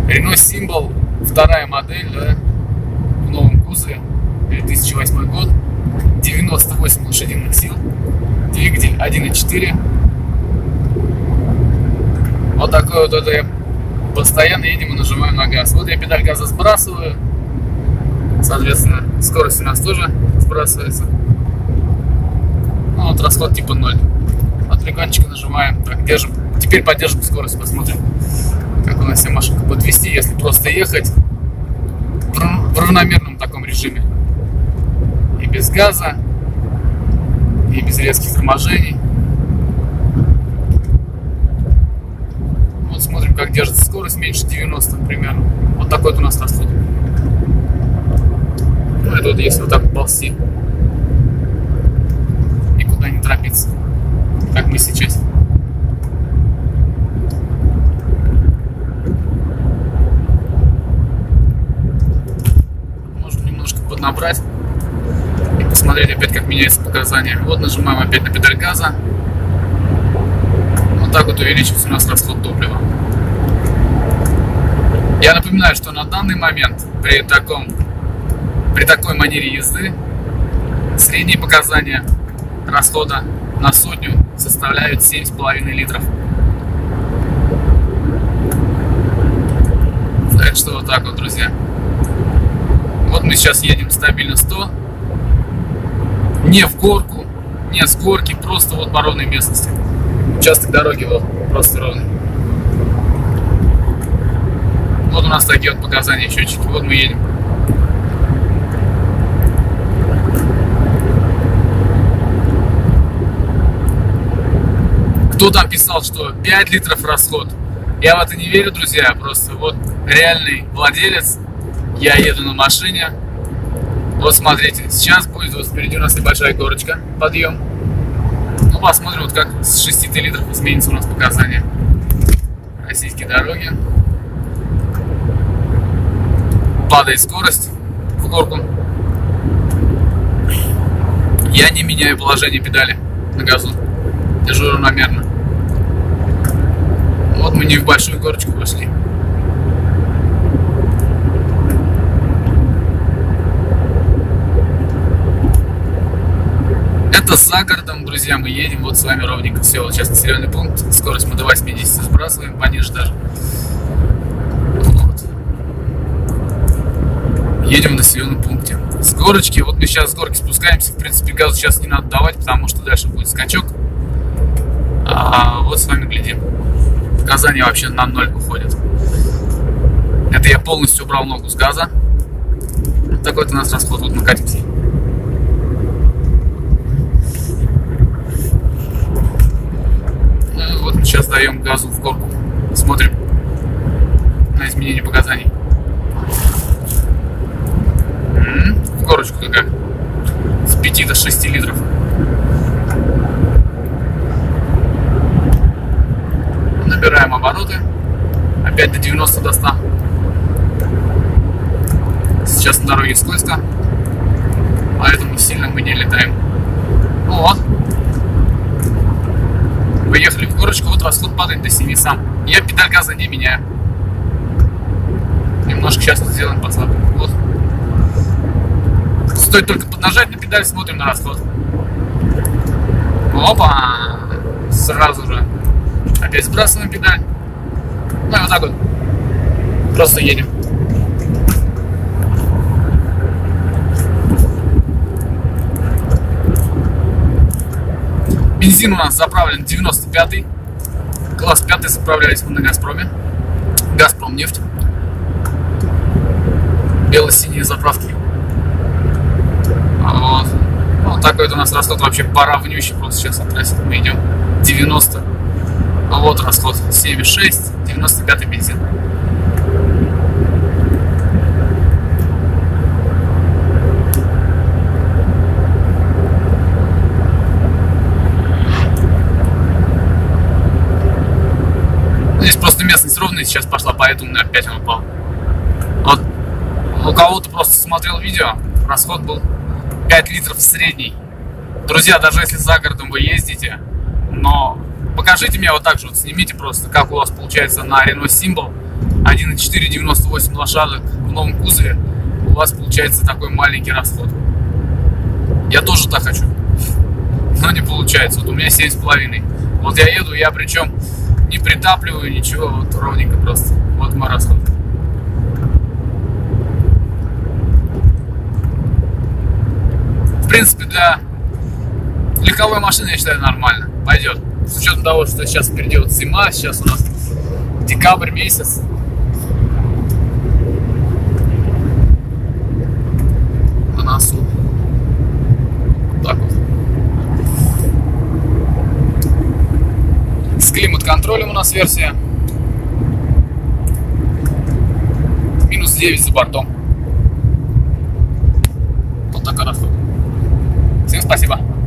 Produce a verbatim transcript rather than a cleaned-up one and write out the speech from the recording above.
Renault Symbol, вторая модель, да, в новом кузове, две тысячи восьмой год, девяносто восемь лошадиных сил, двигатель один и четыре. Вот такой вот это я постоянно едем и нажимаю на газ. Вот я педаль газа сбрасываю, соответственно, скорость у нас тоже сбрасывается. Ну, вот расход типа ноль. От легонечко нажимаем, так, держим. Теперь поддержим скорость, посмотрим, как у нас вся машинка подвести, если просто ехать в равномерном таком режиме. И без газа, и без резких торможений. Вот смотрим, как держится скорость, меньше девяноста примерно. Вот такой вот у нас расход. Ну, это вот если вот так ползти. Никуда не торопиться, как мы сейчас. Можно немножко поднабрать и посмотреть опять, как меняются показания. Вот нажимаем опять на педаль газа. Вот так вот увеличивается у нас расход топлива. Я напоминаю, что на данный момент при таком при такой манере езды средние показания расхода на сотню составляют семь с половиной литров. Так что вот так вот, друзья. Вот мы сейчас едем стабильно сто. Не в горку, не с горки, просто вот по ровной местности. Участок дороги вот просто ровный. Вот у нас такие вот показания, счетчики. Вот мы едем. Кто там писал, что пять литров расход? Я в это не верю, друзья. Просто вот реальный владелец. Я еду на машине. Вот смотрите, сейчас будет, вот впереди у нас небольшая горочка, подъем. Ну, посмотрим, вот как с шести литров изменится у нас показания. Российские дороги. Падает скорость в горку. Я не меняю положение педали на газу. Держу равномерно. Вот мы не в большую горочку пошли. Это за городом, друзья, мы едем. Вот с вами ровненько все. Вот сейчас населенный пункт. Скорость мы до восьмидесяти сбрасываем, пониже даже. Вот. Едем в населенном пункте. С горочки, вот мы сейчас с горки спускаемся. В принципе, газу сейчас не надо давать, потому что дальше будет скачок. А вот с вами глядим. Показания вообще на ноль выходят. Это я полностью убрал ногу с газа. Вот такой вот у нас расход. Вот мы катимся. Ну, вот мы сейчас даем газу в горку. Смотрим на изменение показаний. В горочку как? С пяти до шести литров. Набираем обороты. Опять до девяноста, до ста. Сейчас на дороге скользко, поэтому сильно мы не летаем. Вот. Поехали в горочку. Вот расход падает до семи сам. Я педаль газа не меняю. Немножко сейчас сделаем подсадку. Вот. Стоит только поднажать на педаль, смотрим на расход. Опа! Сразу же. Опять сбрасываем педаль. Ну и вот так вот. Просто едем. Бензин у нас заправлен девяносто пятый. Класс пятый заправлялись мы на Газпроме. Газпром нефть. Бело-синие заправки. Вот. Вот такой вот у нас расход, вообще поравнющий. Просто сейчас от трассы мы идем. девяносто. А вот расход семь и шесть. девяносто пятый бензин. Здесь просто местность ровная сейчас пошла, поэтому опять он упал. Вот у кого-то просто смотрел видео, расход был пять литров средний. Друзья, даже если за городом вы ездите, но покажите мне вот так же, вот снимите просто, как у вас получается на Renault Symbol. один и четыре девяносто восемь лошадок в новом кузове, у вас получается такой маленький расход. Я тоже так хочу, но не получается. Вот у меня семь с половиной. Вот я еду, я причем не притапливаю ничего, вот ровненько просто. Вот мой расход. В принципе, для легковой машины, я считаю, нормально. Пойдет. С учетом того, что сейчас впереди вот зима, сейчас у нас декабрь месяц. На носу. Так вот. С климат-контролем у нас версия. минус девять за бортом. Вот такой расход. Всем спасибо.